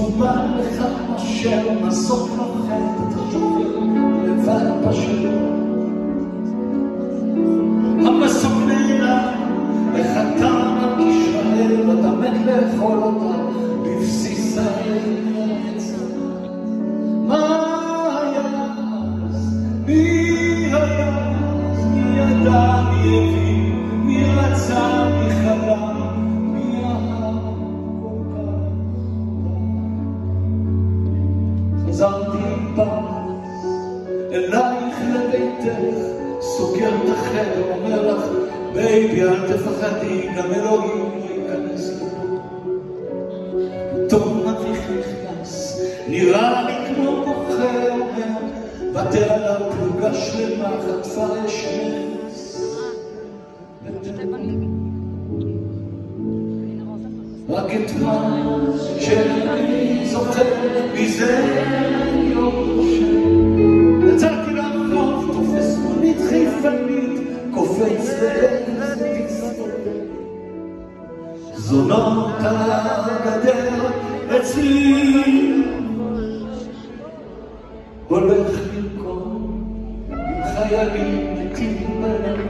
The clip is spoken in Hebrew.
בא לך מאשר מסוק נוחת, אתה שופר לבד פשוט. המסוק נעלם, איך אתה מרגיש רעב, אתה מת לאכול אותה בבסיס הארץ. מה היה אז? מי היה אז? מי ידע, מי הבין, מי רצה, מי חלם, מי אהב כל כך. חזרתי פס אלייך לביתך, סוגר את החדר, אומר לך בייבי אל תפחדי, גם אלוהים לא ייכנס לפה. פתאום אביך נכנס, נראה לי כמו מוכר, אומר בטל עליו פלוגה שלמה, חטפה אש נס. רק אתמול שאני זוכר מזה אני יושב, יצאתי לרחוב, תופס מונית חיפנית, קופץ זונות על הגדר אצלי, הולך לרקוד עם חיילים מתים בלב.